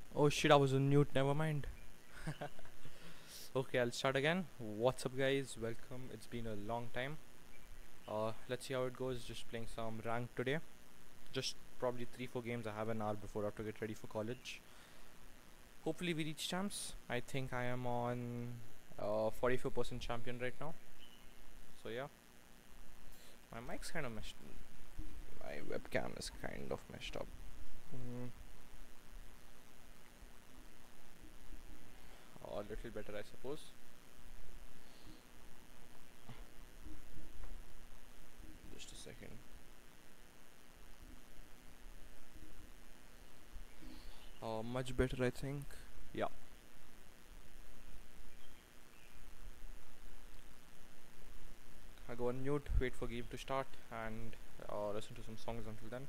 Oh shit, I was on mute, never mind. Okay, I'll start again. What's up, guys? Welcome. It's been a long time. Let's see how it goes. Just playing some rank today. Just probably 3 4 games. I have an hour before I have to get ready for college. Hopefully, we reach champs. I think I am on 44% champion right now. So, yeah. My mic's kind of messed. My webcam is kind of messed up. Mm, a little better, I suppose. Just a second. Much better, I think. Yeah. I'll go on mute, wait for game to start, and listen to some songs until then.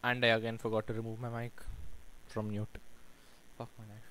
And I again forgot to remove my mic from mute. Fuck my life.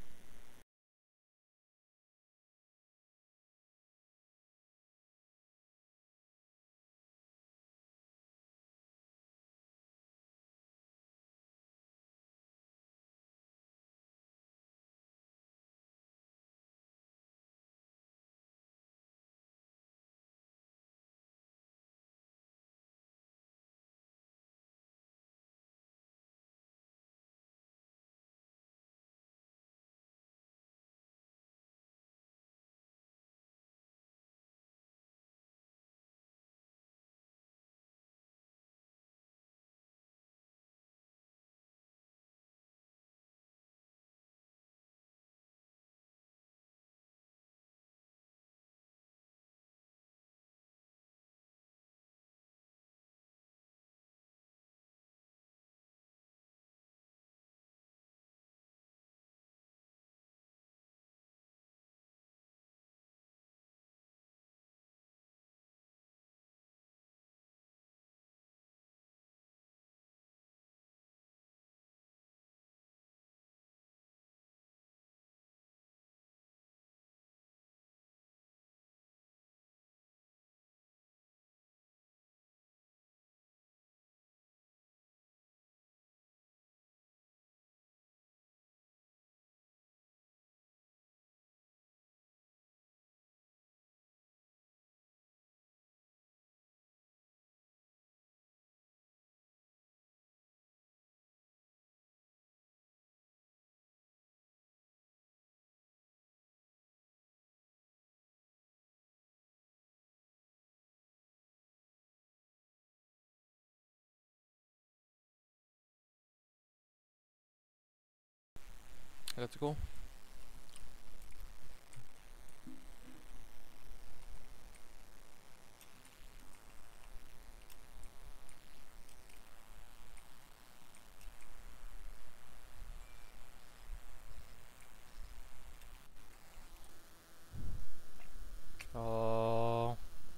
Let's go. Uh,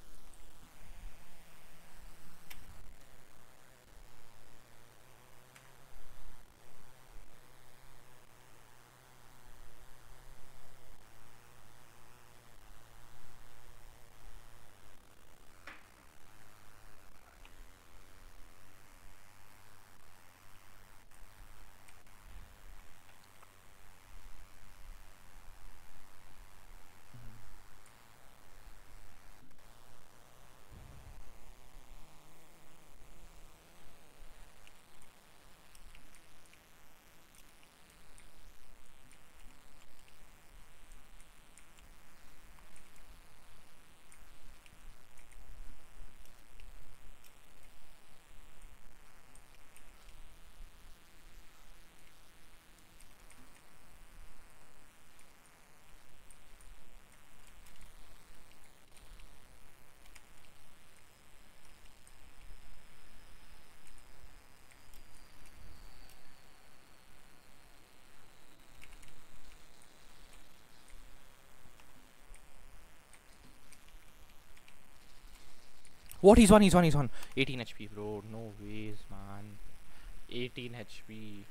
what? He's one. He's one. He's one. 18 HP, bro. No ways, man. 18 HP.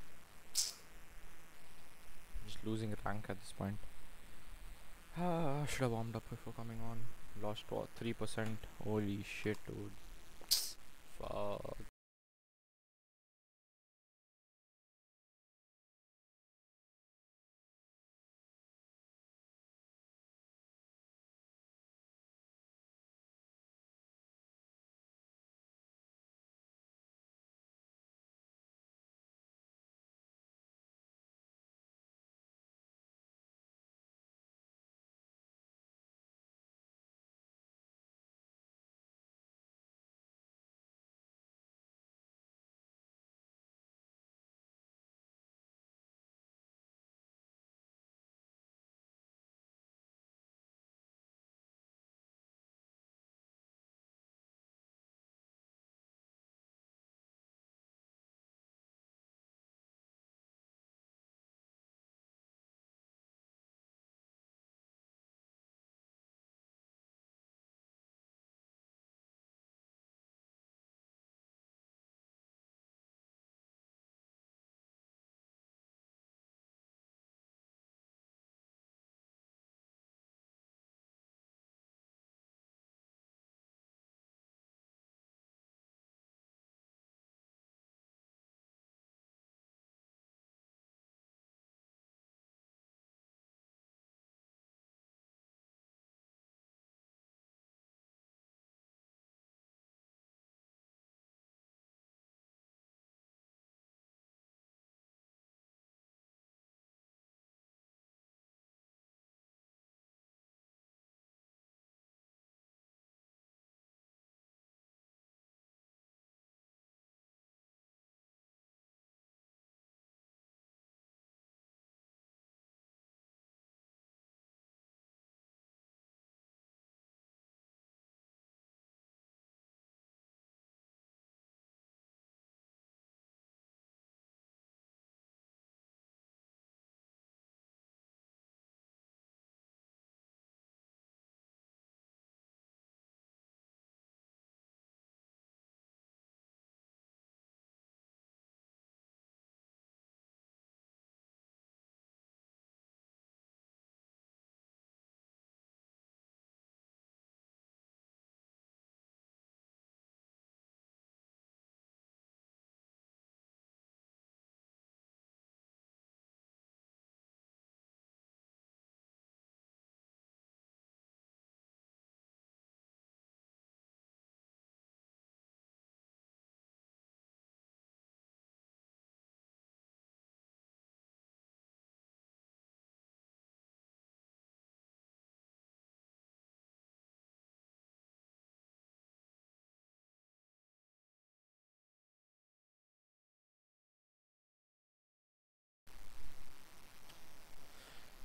Just losing rank at this point. Should have warmed up before coming on. Lost what? 3%. Holy shit, dude. Fuck.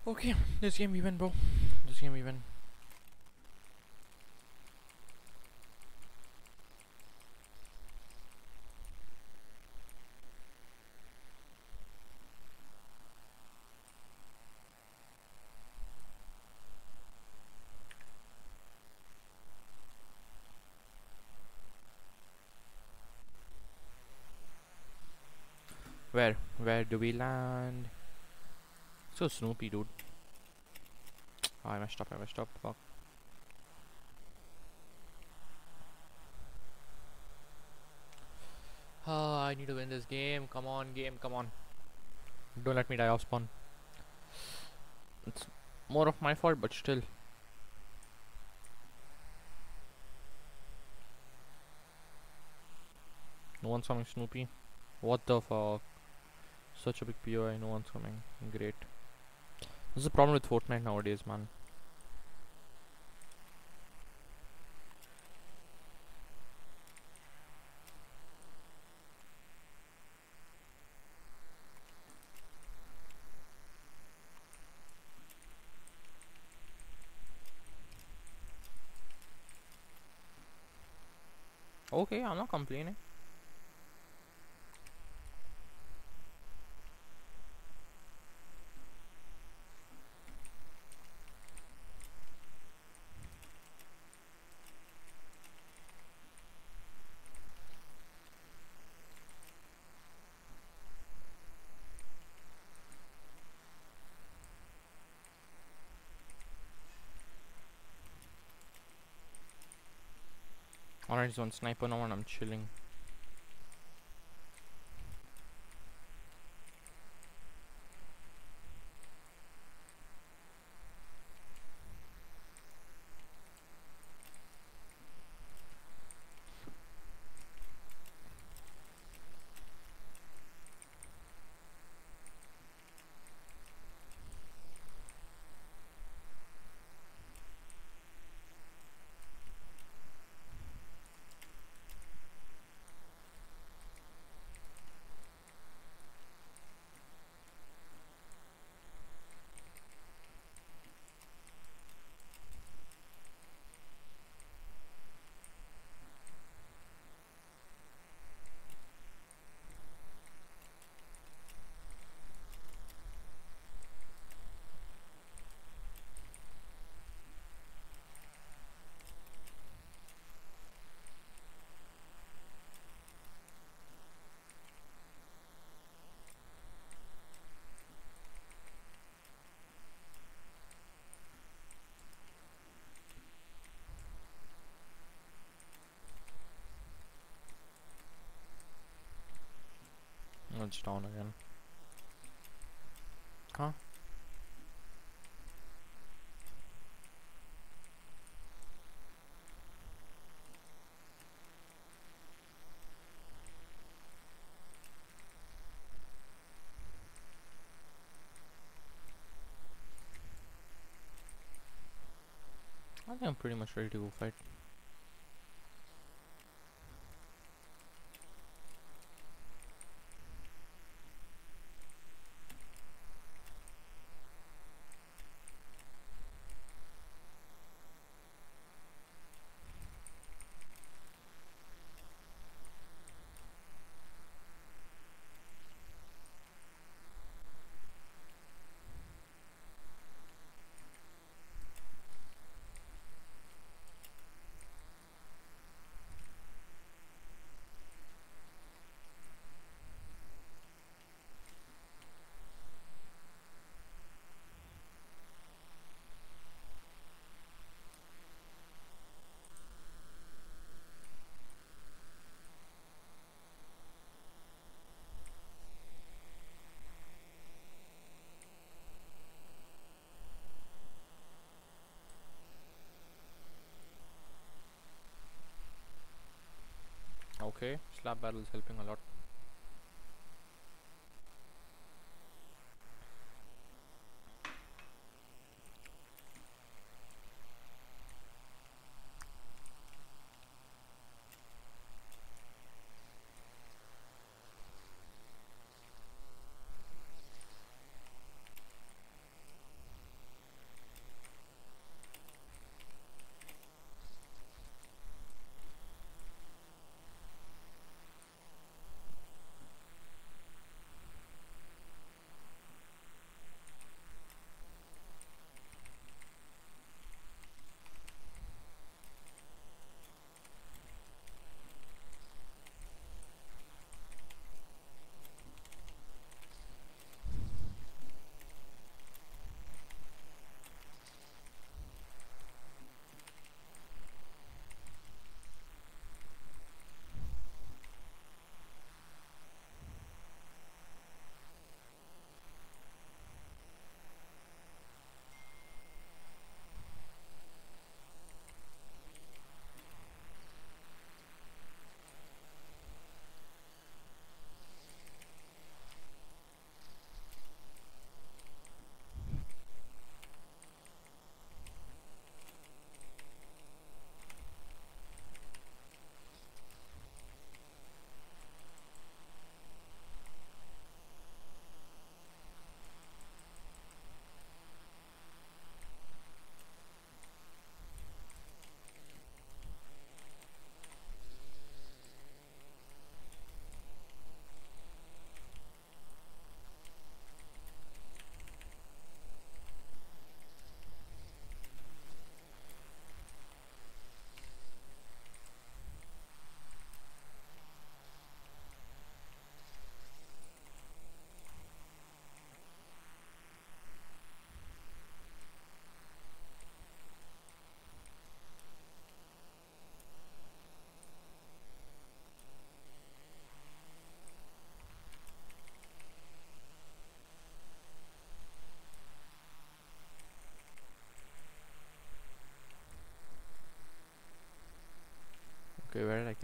Okay, this game we win, bro. This game we win. Where? Where do we land? So Snoopy, dude. Oh, I messed up. I messed up. Fuck. Oh, I need to win this game. Come on, game. Come on. Don't let me die off spawn. It's more of my fault, but still. No one's coming, Snoopy. What the fuck? Such a big POI. No one's coming. Great. This is the problem with Fortnite nowadays, man. Okay, I'm not complaining. Alright, so on sniper now and I'm chilling. It's down again. Huh? I think I'm pretty much ready to go fight. Okay, slap battle is helping a lot.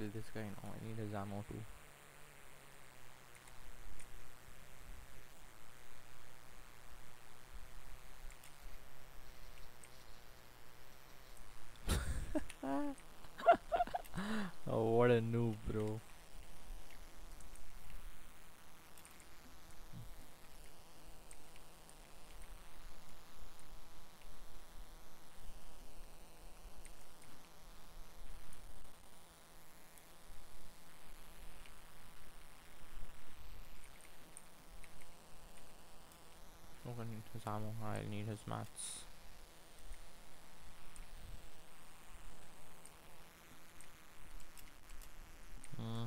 kill this guy now. I need his ammo too. Oh, what a noob, bro. I need his ammo. I need his mats. Mm.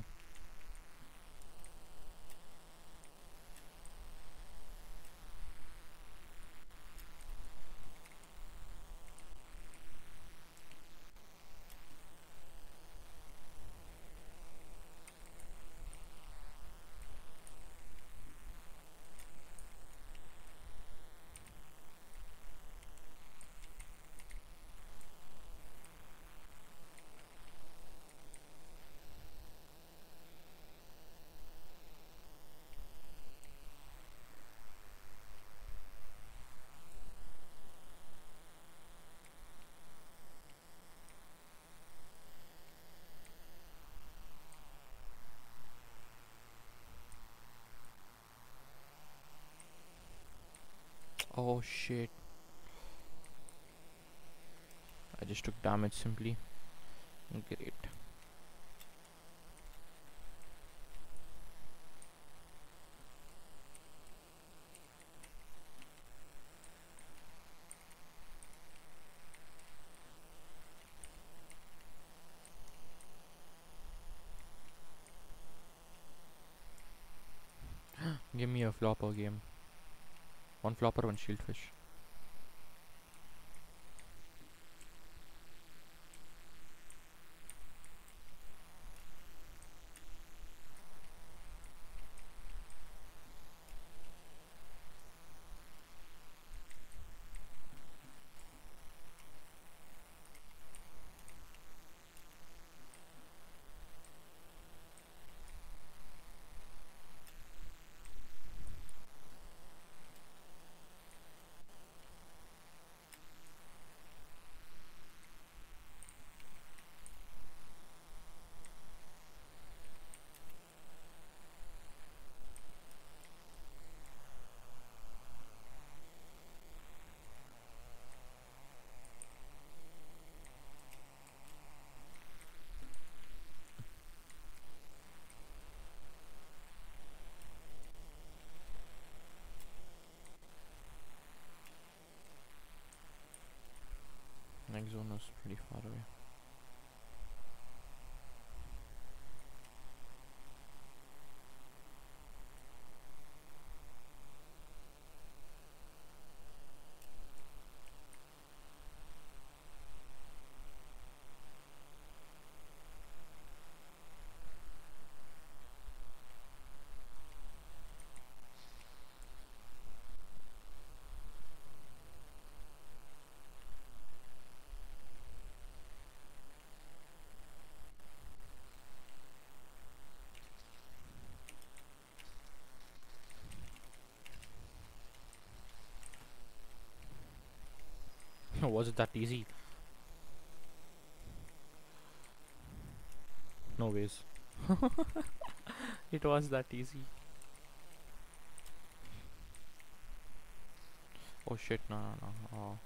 Oh shit. I just took damage simply. Great. Give me a flopper game. One flopper, one shieldfish. Next zone is pretty far away. Was it that easy? No ways. It was that easy. Oh shit, no, no, no. Oh.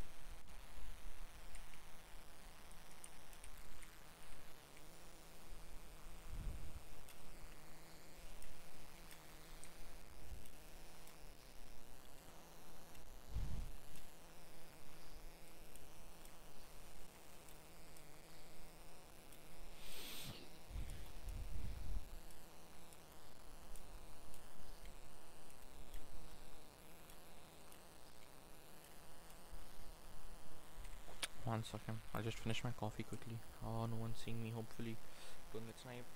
One second, I'll just finish my coffee quickly. Oh, no one's seeing me, hopefully. Don't get sniped.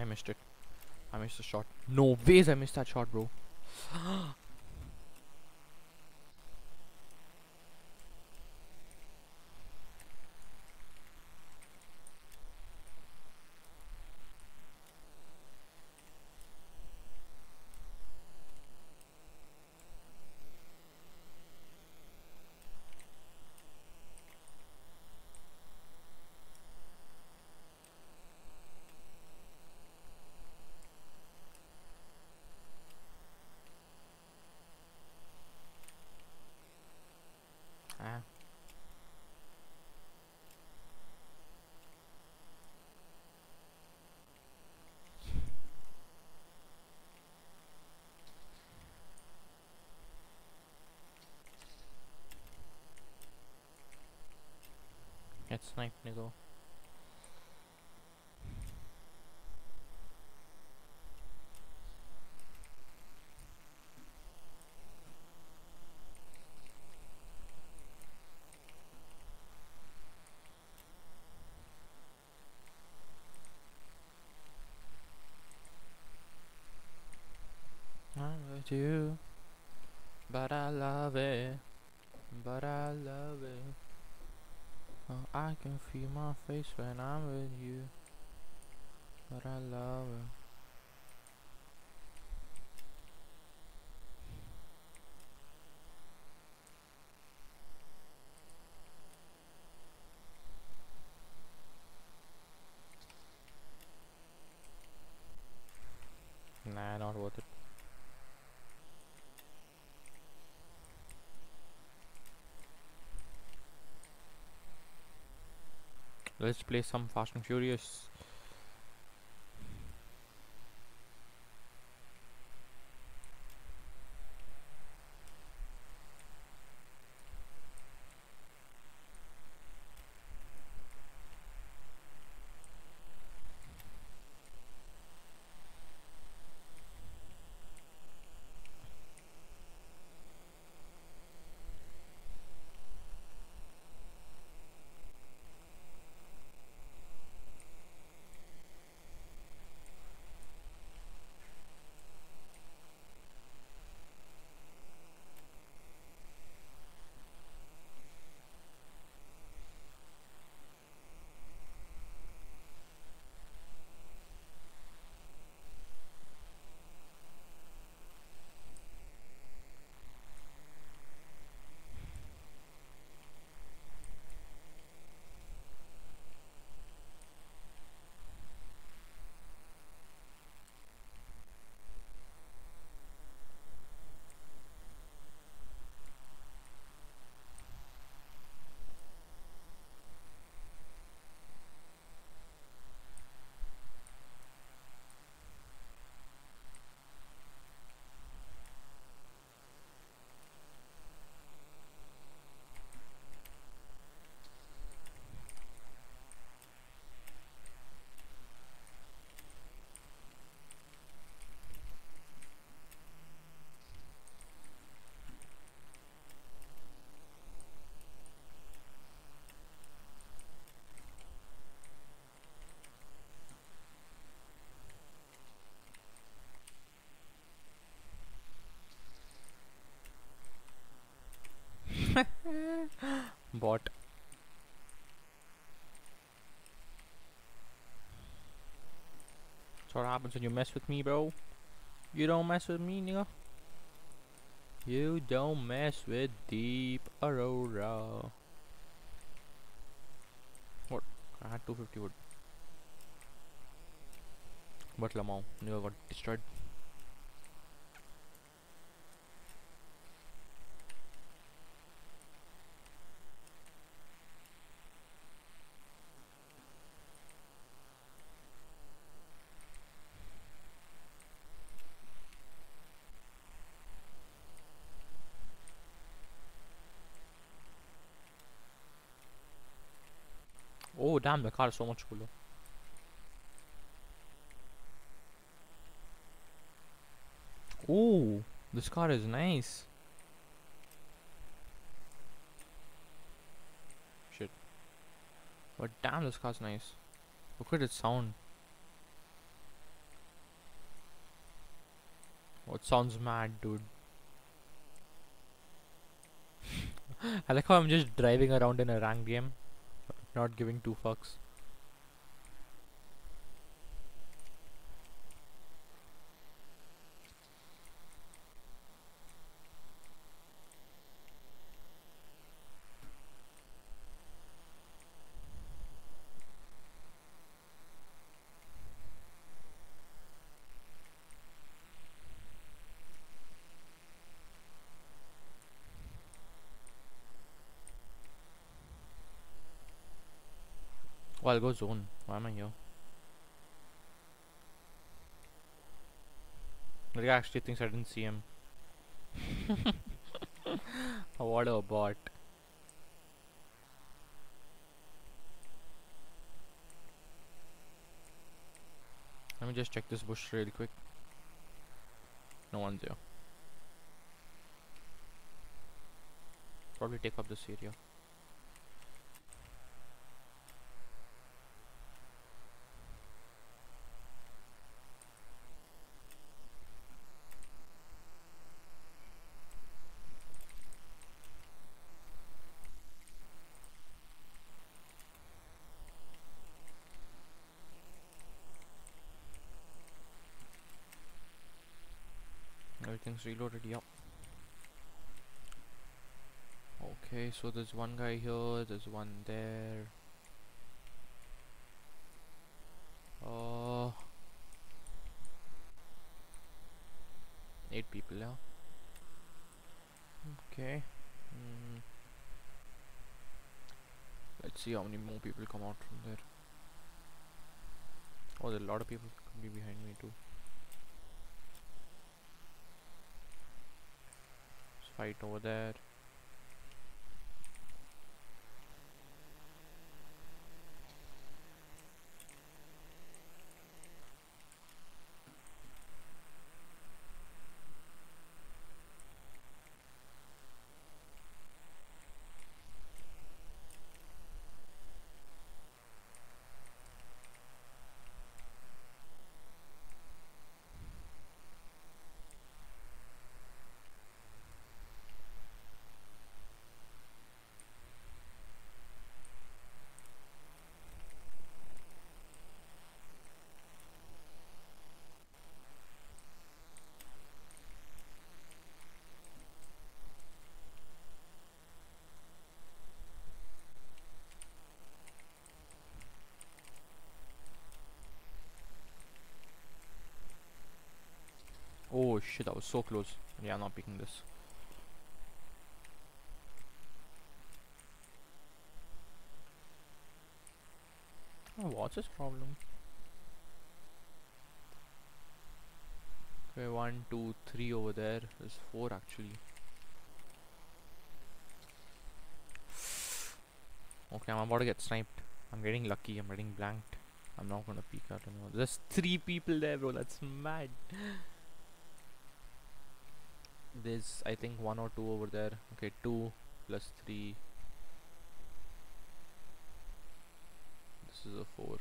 I missed it. I missed the shot. No ways I missed that shot, bro. Ah, it's snipe, nigga. I'm with you, but I love it. But I love it. Oh, I can feel my face when I'm with you. But I love it. Nah, not worth it. Let's play some Fast and Furious. Bot. That's what happens when you mess with me, bro. You don't mess with me, nigga. You don't mess with deep Aurora. What? I had 250 wood. But Lamau, nigga got destroyed. Oh damn, the car is so much cooler. Oh, this car is nice. Shit. But damn, this car's nice. Look at its sound. Oh, it sounds mad, dude. I like how I'm just driving around in a ranked game, not giving two fucks. Oh, I'll go zone. Why am I here? The guy actually thinks I didn't see him. Oh, what a bot. Let me just check this bush really quick. No one's here. Probably take up this area. Everything's reloaded, yep. Okay, so there's one guy here, there's one there. 8 people, yeah. Okay. Let's see how many more people come out from there. Oh, there's a lot of people could be behind me too. Let's fight over there. Oh shit, that was so close. Yeah, I'm not picking this. Oh, what's his problem? Okay, 1, 2, 3 over there. There's 4 actually. Okay, I'm about to get sniped. I'm getting lucky, I'm getting blanked. I'm not gonna peek out anymore. There's 3 people there, bro. That's mad. There's, I think, 1 or 2 over there. Okay, 2 plus 3. This is a 4.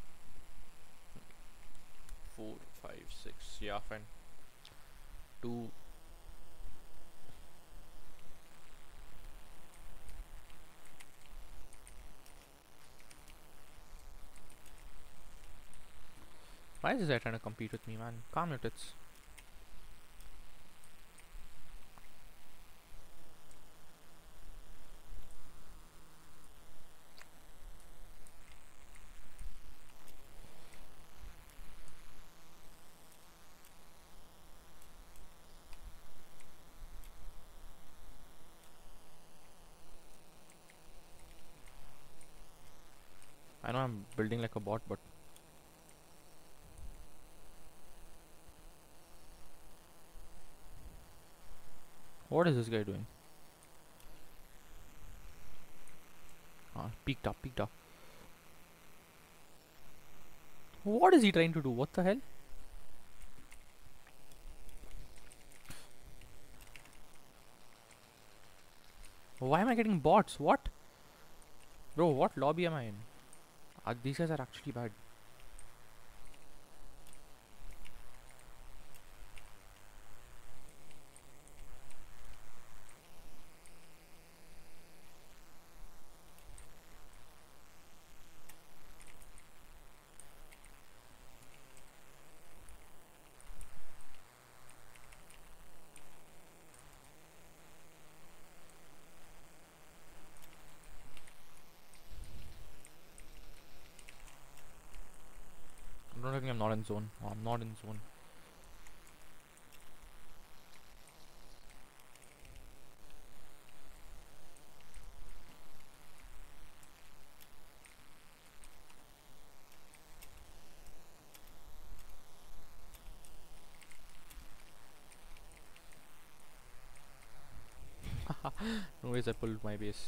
4, 5, 6. Yeah, fine. 2. Why is this guy trying to compete with me, man? Calm your tits. I know I'm building like a bot, but what is this guy doing? Ah, peeked up, peeked up. What is he trying to do? What the hell? Why am I getting bots? What? Bro, what lobby am I in? These guys are actually bad. telling me I'm not in zone. Oh, I'm not in zone. No ways I pulled my base.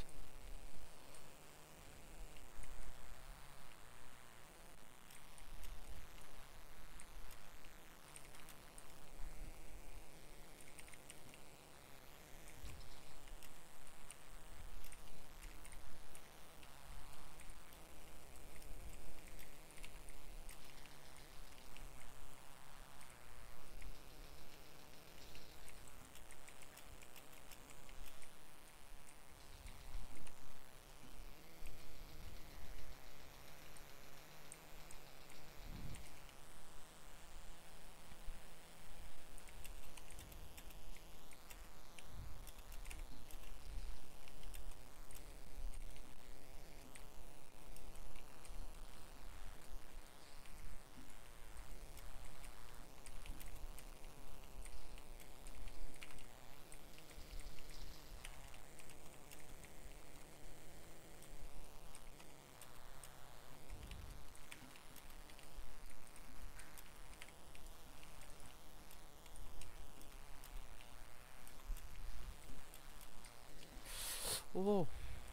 Oh,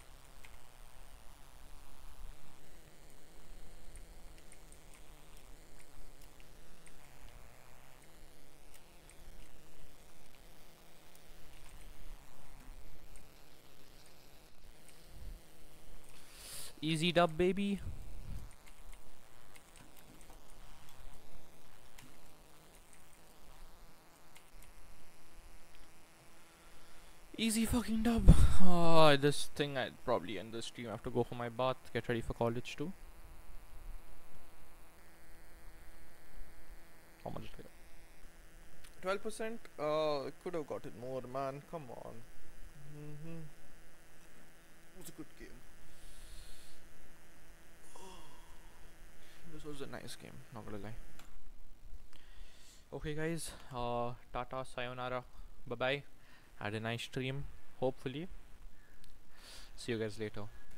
easy dub, baby. Easy fucking dub. This thing I'd probably end the stream. I have to go for my bath, get ready for college too. How much did I get? 12%? Could have gotten more, man. Come on. It was a good game. This was a nice game, not gonna lie. Okay, guys. Tata, sayonara, bye bye. Had a nice stream. Hopefully. See you guys later.